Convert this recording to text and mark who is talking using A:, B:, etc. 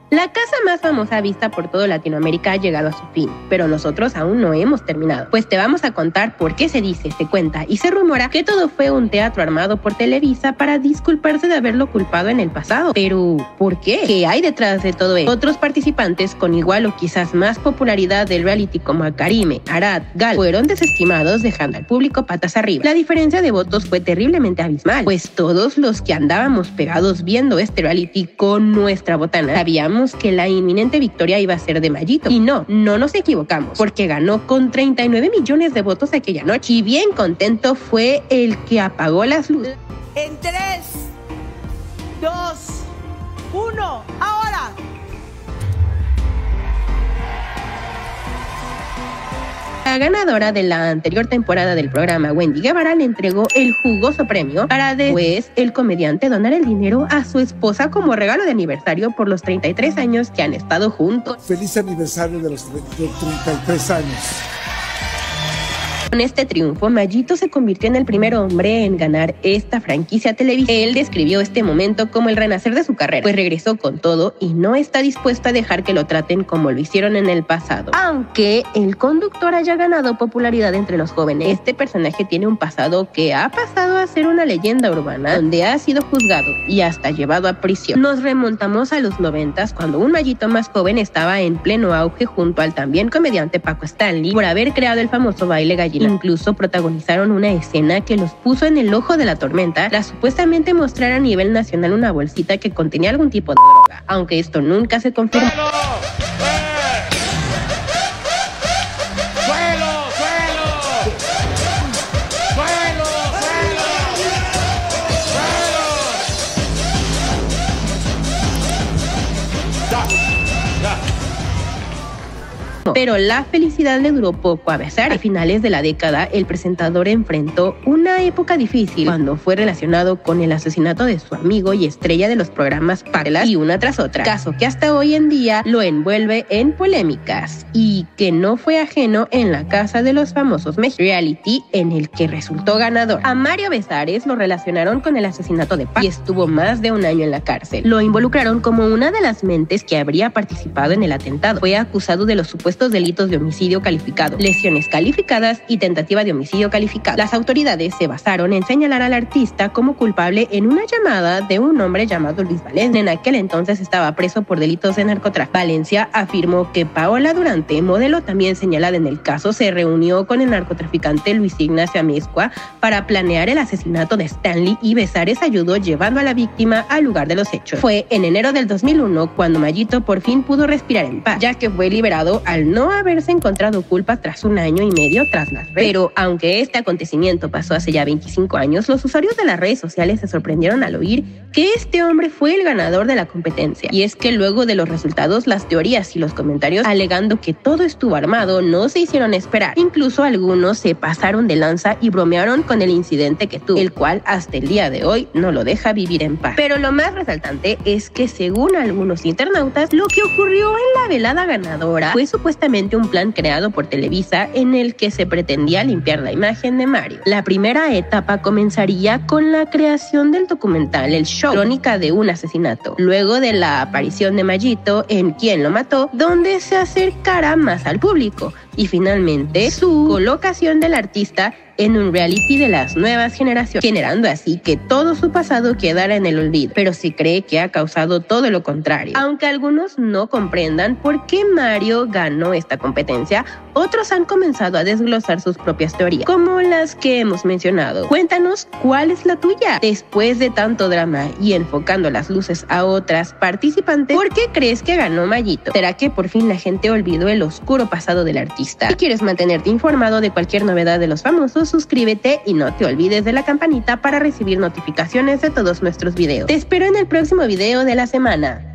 A: La casa más famosa vista por todo Latinoamérica ha llegado a su fin, pero nosotros aún no hemos terminado, pues te vamos a contar por qué se dice, se cuenta y se rumora que todo fue un teatro armado por Televisa para disculparse de haberlo culpado en el pasado. Pero, ¿por qué? ¿Qué hay detrás de todo esto? Otros participantes con igual o quizás más popularidad del reality como Karime, Arad, Gal, fueron desestimados dejando al público patas arriba. La diferencia de votos fue terriblemente abismal, pues todos los que andábamos pegados viendo este reality con nuestra botana sabíamos que la inminente victoria iba a ser de Mayito. Y no nos equivocamos, porque ganó con 39 millones de votos aquella noche. Y bien contento fue el que apagó las luces.
B: En 3, 2, 1, ¡ahora!
A: La ganadora de la anterior temporada del programa, Wendy Guevara, le entregó el jugoso premio para después el comediante donar el dinero a su esposa como regalo de aniversario por los 33 años que han estado juntos.
C: Feliz aniversario de los 33 años.
A: Con este triunfo, Mayito se convirtió en el primer hombre en ganar esta franquicia televisiva. Él describió este momento como el renacer de su carrera, pues regresó con todo y no está dispuesto a dejar que lo traten como lo hicieron en el pasado. Aunque el conductor haya ganado popularidad entre los jóvenes, este personaje tiene un pasado que ha pasado a ser una leyenda urbana, donde ha sido juzgado y hasta llevado a prisión. Nos remontamos a los 90s, cuando un Mayito más joven estaba en pleno auge junto al también comediante Paco Stanley por haber creado el famoso baile gallina. Incluso protagonizaron una escena que los puso en el ojo de la tormenta tras supuestamente mostrar a nivel nacional una bolsita que contenía algún tipo de droga, aunque esto nunca se confirmó. Pero la felicidad le duró poco a Besar. A finales de la década, el presentador enfrentó una época difícil cuando fue relacionado con el asesinato de su amigo y estrella de los programas Parlas y una tras otra, caso que hasta hoy en día lo envuelve en polémicas y que no fue ajeno en La Casa de los Famosos México, reality en el que resultó ganador. A Mario Besares lo relacionaron con el asesinato de Paco y estuvo más de un año en la cárcel. Lo involucraron como una de las mentes que habría participado en el atentado. Fue acusado de los supuestos delitos de homicidio calificado, lesiones calificadas y tentativa de homicidio calificado. Las autoridades se basaron en señalar al artista como culpable en una llamada de un hombre llamado Luis Valencia. En aquel entonces estaba preso por delitos de narcotráfico. Valencia afirmó que Paola Durante, modelo también señalada en el caso, se reunió con el narcotraficante Luis Ignacio Amezcua para planear el asesinato de Stanley y Besares ayudó llevando a la víctima al lugar de los hechos. Fue en enero del 2001 cuando Mayito por fin pudo respirar en paz, ya que fue liberado al no haberse encontrado culpa tras un año y medio tras las redes. Pero aunque este acontecimiento pasó hace ya 25 años, los usuarios de las redes sociales se sorprendieron al oír que este hombre fue el ganador de la competencia. Y es que luego de los resultados, las teorías y los comentarios alegando que todo estuvo armado no se hicieron esperar. Incluso algunos se pasaron de lanza y bromearon con el incidente que tuvo, el cual hasta el día de hoy no lo deja vivir en paz. Pero lo más resaltante es que según algunos internautas, lo que ocurrió en la velada ganadora fue supuestamente un plan creado por Televisa en el que se pretendía limpiar la imagen de Mario. La primera etapa comenzaría con la creación del documental El Show, crónica de un asesinato, luego de la aparición de Mayito en Quién lo mató, donde se acercará más al público, y finalmente su colocación del artista en un reality de las nuevas generaciones, generando así que todo su pasado quedara en el olvido. Pero se cree que ha causado todo lo contrario. Aunque algunos no comprendan por qué Mario ganó esta competencia, otros han comenzado a desglosar sus propias teorías, como las que hemos mencionado. Cuéntanos cuál es la tuya. Después de tanto drama y enfocando las luces a otras participantes, ¿por qué crees que ganó Mayito? ¿Será que por fin la gente olvidó el oscuro pasado del artista? Si quieres mantenerte informado de cualquier novedad de los famosos, suscríbete y no te olvides de la campanita para recibir notificaciones de todos nuestros videos. Te espero en el próximo video de la semana.